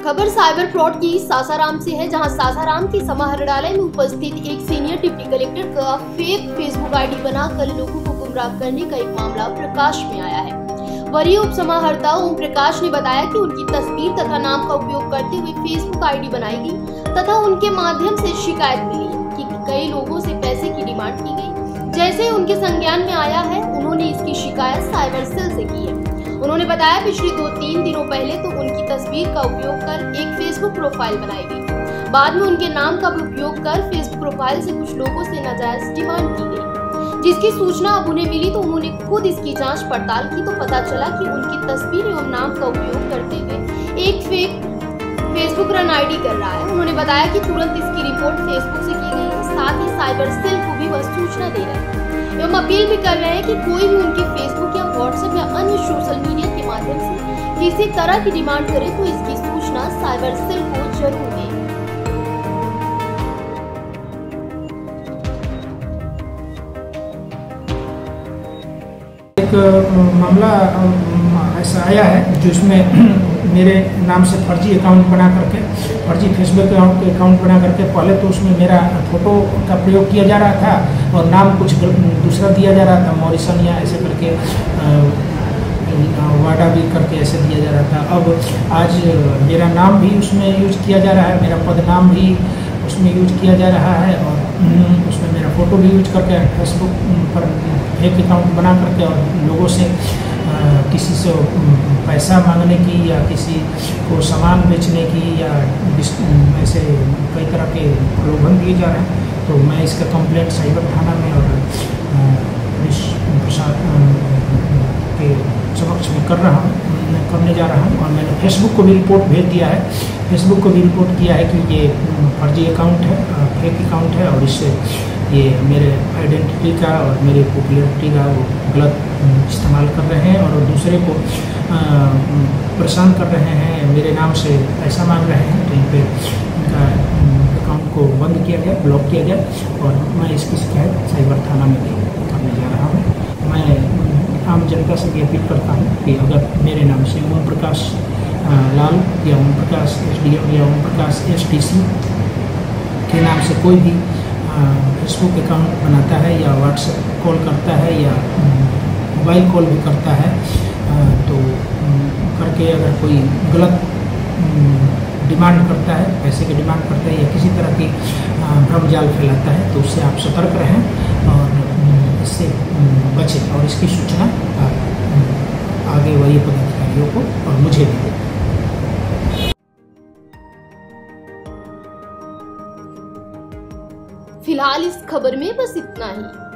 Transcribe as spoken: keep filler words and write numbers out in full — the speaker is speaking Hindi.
खबर साइबर फ्रॉड की सासाराम से है, जहां सासाराम के समाहरणालय में उपस्थित एक सीनियर डिप्टी कलेक्टर का फेक फेसबुक आईडी बनाकर लोगों को गुमराह करने का एक मामला प्रकाश में आया है। वरीय उप समाहर्ता ओम प्रकाश ने बताया कि उनकी तस्वीर तथा नाम का उपयोग करते हुए फेसबुक आईडी बनाई गई तथा उनके माध्यम से शिकायत मिली कि कई लोगों से पैसे की डिमांड की गई। जैसे उनके संज्ञान में आया है, उन्होंने इसकी शिकायत साइबर सेल से की है। उन्होंने बताया पिछले दो तीन दिनों पहले तो उनकी तस्वीर का उपयोग कर एक फेसबुक प्रोफाइल बनाई गई। बाद में उनके नाम का भी उपयोग कर फेसबुक प्रोफाइल से कुछ लोगों से नाजायज डिमांड की गई, जिसकी सूचना अब उन्हें मिली तो उन्होंने खुद इसकी जांच पड़ताल की तो पता चला कि उनकी तस्वीर एवं नाम का उपयोग करते हुए एक फेक फेसबुक रन आईडी कर रहा है। उन्होंने बताया कि तुरंत इसकी रिपोर्ट फेसबुक से की गई है, साथ ही साइबर सेल को भी वह सूचना दे रहे हैं एवं अपील भी कर रहे हैं कि कोई भी उनके फेसबुक या व्हाट्सएप या अन्य सोशल मीडिया के माध्यम से किसी तरह की डिमांड करे तो इसकी सूचना साइबर सेल को जरूर दें। एक मामला ऐसा आया है जिसमें मेरे नाम से फर्जी अकाउंट बना करके फर्जी फेसबुक अकाउंट बना करके पहले तो उसमें मेरा फोटो का प्रयोग किया जा रहा था और नाम कुछ दूसरा दिया जा रहा था, मॉरिसन या ऐसे करके वाडा भी करके ऐसे दिया जा रहा था। अब आज मेरा नाम भी उसमें यूज किया जा रहा है, मेरा पद नाम भी उसमें यूज किया जा रहा है और उसमें मेरा फ़ोटो भी यूज करके फेसबुक पर फेक अकाउंट बना करके और लोगों से आ, किसी से पैसा मांगने की या किसी को सामान बेचने की या ऐसे कई तरह के प्रलोभन दिए जा रहे हैं। तो मैं इसका कंप्लेंट साइबर थाना में और पुलिस प्रशासन के समक्ष में कर रहा हूँ करने जा रहा हूँ और मैंने फेसबुक को भी रिपोर्ट भेज दिया है फेसबुक को भी रिपोर्ट किया है कि ये फर्जी अकाउंट है, फेक अकाउंट है और इससे ये मेरे आइडेंटिटी का और मेरी पॉपुलैरिटी का वो गलत इस्तेमाल कर रहे हैं और दूसरे को परेशान कर रहे हैं, मेरे नाम से पैसा मांग रहे हैं। तो इन पर उनका अकाउंट को बंद किया गया, ब्लॉक किया गया और मैं इसकी शिकायत साइबर थाना में करने जा रहा हूँ। मैं आम जनता से ये अपील करता हूँ कि अगर मेरे नाम से ओम प्रकाश लाल या Om Prakash S D M या Om Prakash S T C के नाम से कोई भी फेसबुक अकाउंट बनाता है या व्हाट्सएप कॉल करता है या मोबाइल कॉल भी करता है तो करके अगर कोई गलत डिमांड करता है, पैसे की डिमांड करता है या किसी तरह की भ्रम जाल फैलाता है तो उससे आप सतर्क रहें और इससे बचें और इसकी सूचना आगे वरीय पदाधिकारियों को और मुझे भी दें। फिलहाल इस खबर में बस इतना ही।